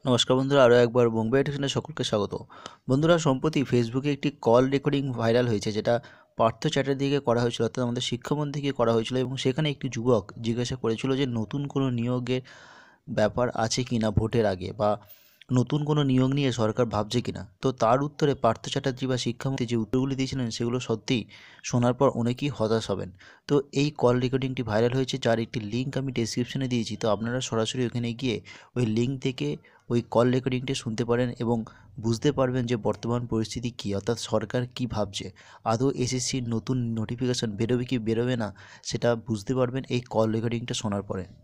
নমস্কার বন্ধুরা, আরও একবার বোম্বে এডুকেশনে সকলকে স্বাগত। বন্ধুরা, সম্প্রতি ফেসবুকে একটি কল রেকর্ডিং ভাইরাল হয়েছে, যেটা পার্থ চ্যাটার্জিকে করা হয়েছিল, অর্থাৎ আমাদের শিক্ষামন্ত্রীকে করা হয়েছিল। এবং সেখানে একটি যুবক জিজ্ঞাসা করেছিল যে নতুন কোনো নিয়োগের ব্যাপার আছে কি না ভোটের আগে, বা নতুন কোনো নিয়োগ নিয়ে সরকার ভাবছে কি না। তো তার উত্তরে পার্থ চ্যাটার্জি বা শিক্ষামন্ত্রী যে উত্তরগুলি দিয়েছিলেন সেগুলো সত্যিই শোনার পর অনেকেই হতাশ হবেন। তো এই কল রেকর্ডিংটি ভাইরাল হয়েছে, যার একটি লিঙ্ক আমি ডেসক্রিপশনে দিয়েছি। তো আপনারা সরাসরি ওখানে গিয়ে ওই লিঙ্ক থেকে ওই কল রেকর্ডিংটি শুনতে পারেন এবং বুঝতে পারবেন যে বর্তমান পরিস্থিতি কী, অর্থাৎ সরকার কী ভাবছে। আদৌ এসএসসির নতুন নোটিফিকেশান বেরোবে কি বেরোবে না সেটা বুঝতে পারবেন এই কল রেকর্ডিংটা শোনার পরে।